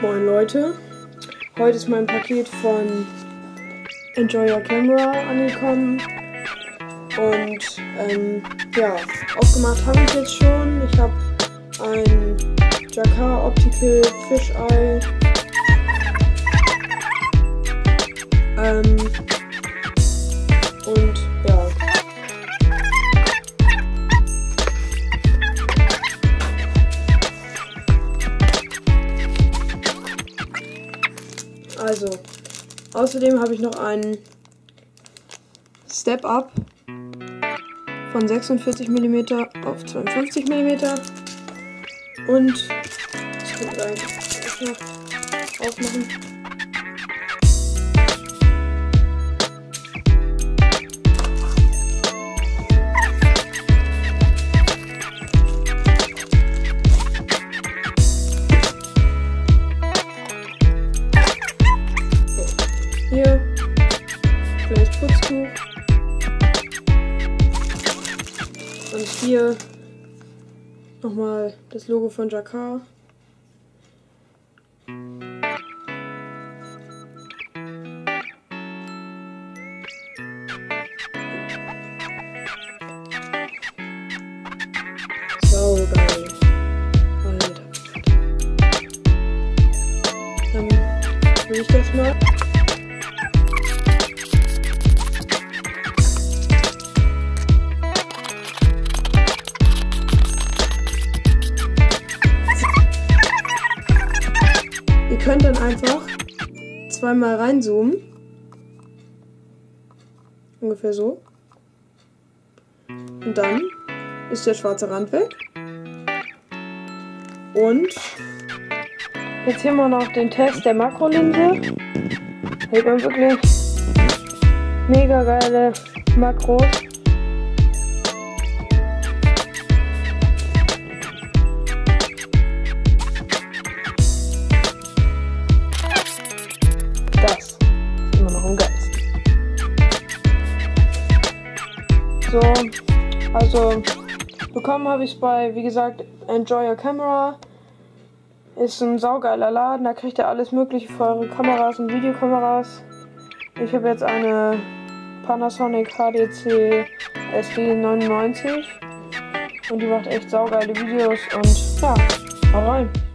Moin Leute, heute ist mein Paket von Jackar Camera angekommen und ja, aufgemacht habe ich jetzt schon. Ich habe ein Jackar Optical Fisheye und ja. Also, außerdem habe ich noch einen Step-Up von 46 mm auf 52 mm und ich kann gleich noch aufmachen. Hier, vielleicht Putztuch und hier nochmal das Logo von Jackar. So geil. Alter. Dann will ich das mal. Ihr könnt dann einfach zweimal reinzoomen. Ungefähr so. Und dann ist der schwarze Rand weg. Und jetzt hier mal noch den Test der Makrolinse. Da sieht man wirklich mega geile Makros. Das ist immer noch am geilsten. So, also bekommen habe ich es bei, wie gesagt, Jackar Camera. Ist ein saugeiler Laden, da kriegt ihr alles mögliche für eure Kameras und Videokameras. Ich habe jetzt eine Panasonic HDC SD99 und die macht echt saugeile Videos und ja, hau rein.